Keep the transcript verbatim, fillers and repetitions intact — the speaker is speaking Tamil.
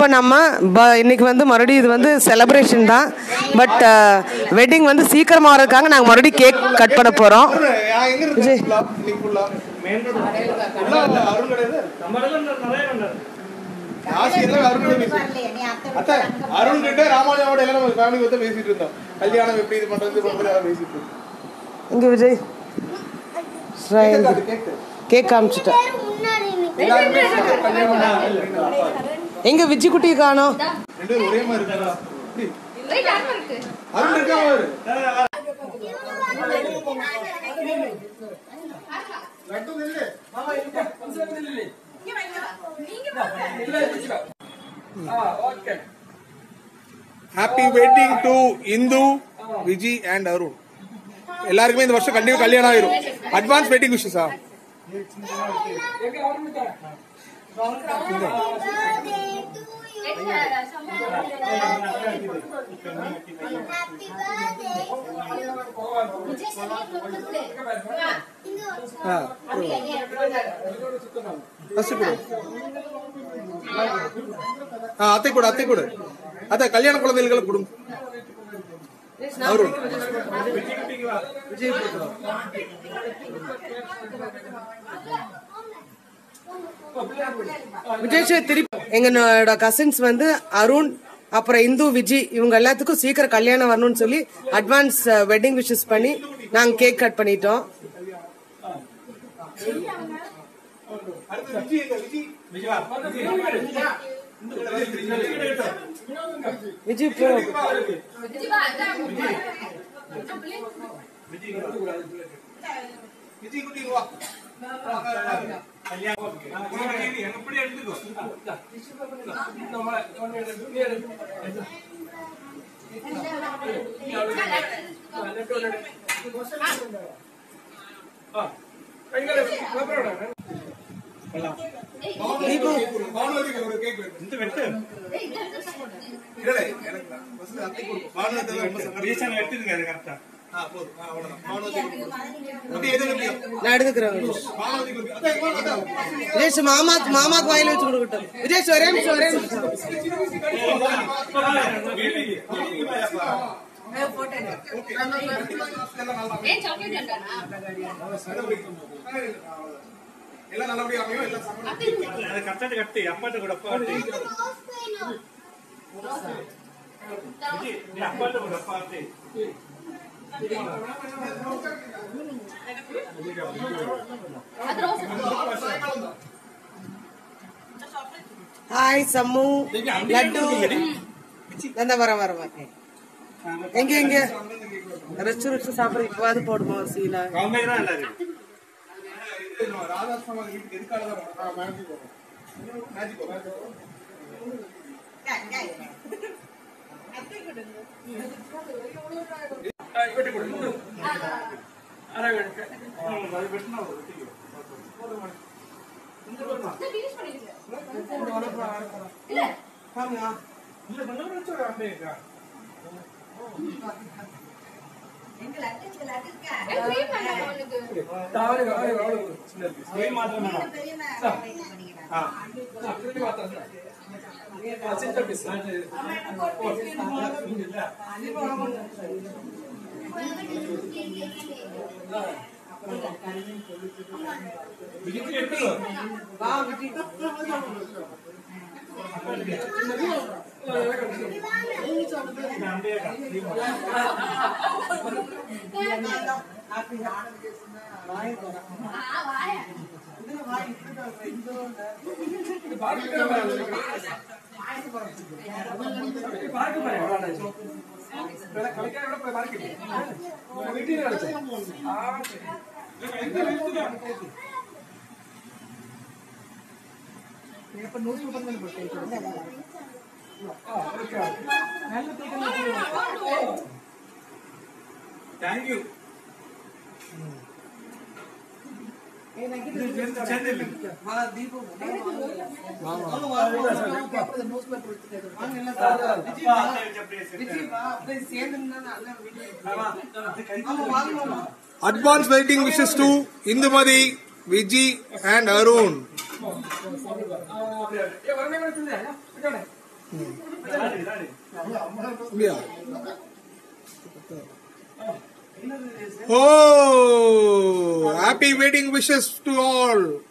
நம்ம இன்னைக்கு வந்து மறுபடியும் இது வந்து செலிப்ரேஷன் தான். பட் வெட்டிங் வந்து சீக்கிரமாக வரதுக்காக நாங்கள் மறுபடியும் கேக் கட் பண்ண போகிறோம். விஜய் அருண் கிட்ட ராமாஜாவோட எல்லாம் நம்ம ஃபேமிலி வந்து பேசிட்டு இருந்தோம். கல்யாணம் எப்படி இது பண்றது பண்றது எல்லாம் பேசிட்டு இருந்தோம். இங்க விஜய் கேக் காமிச்சிட்டேன். எங்க விஜய் குட்டி காணோம். ரெண்டு ஒரே மாதிரி இருக்கா? அருண் இருக்கா அவரு? லட்டு இல்ல மாமா இல்ல பஞ்சம் இல்ல நீங்க வாங்க. Okay. Happy wedding to Indu, Viji and Arun. எல்லாருக்குமே இந்த வருஷம் கண்டிப்பா கல்யாணம் ஆயிரும். அட்வான்ஸ் வெட்டிங் விஷஸா? அத்தை கூட அத்தை கூட அத்தை கல்யாண குழந்தைகளுக்கு கொடுங்க. அருண் விஜய் திருப்பி எங்களோட கசின்ஸ் வந்து அருண் அப்புறம் இந்து விஜி இவங்க எல்லாத்துக்கும் சீக்கிரம் கல்யாணம் வரணும்னு சொல்லி அட்வான்ஸ் வெட்டிங் விஷஸ் பண்ணி நாங்க கேக் கட் பண்ணிட்டோம். விஜய் போ விஜய் குட்டி வா. மாமா மாமாக்கு வாயில வச்சு கொடுக்கட்டும். விஜய் ஒரே நிமிஷம் ஒரே நிமிஷம் எல்லாம் நல்லபடியா அமையும். எல்லாம் கட்டாட்டு கட்டி அப்பாட்ட கூட பாட்டு அப்பாட்ட கூட பாட்டு. ஹாய் சம்மு லட்டு வந்த வர வர வர எங்க எங்க ரெஸ்ட் ரெஸ்ட் சாப்பிட இப்பவாது போடுமா ஒரு சீலா ராதாஸ்வாமி வீட்டுக்கு எதுக்காக தான் மேஜிக் போறோம். மேஜிக் போறோம். வெட்டி கொடு. அரை வெட்டி. அது வெட்டினா போதும். இந்த போடுமா. இந்த ஃபினிஷ் பண்ணிடுங்க. இந்த வலப்பா இல்ல. காமியா. இல்ல நல்ல வெச்சற அம்மையா. எங்க லட்டு லட்டு இருக்கா. க்ரீம் பண்ணா உங்களுக்கு. தாவரி வாய் வாய் சின்ன பீஸ். க்ரீம் மாத்திரம் வேணும். ஆ. க்ரீம் மாத்திரம். சின்ன பீஸ். விஜய் எட்டு வா Vijay Thank you. Advance wedding wishes to Indumadi, Viji and Arun. Oh, happy wedding wishes to all.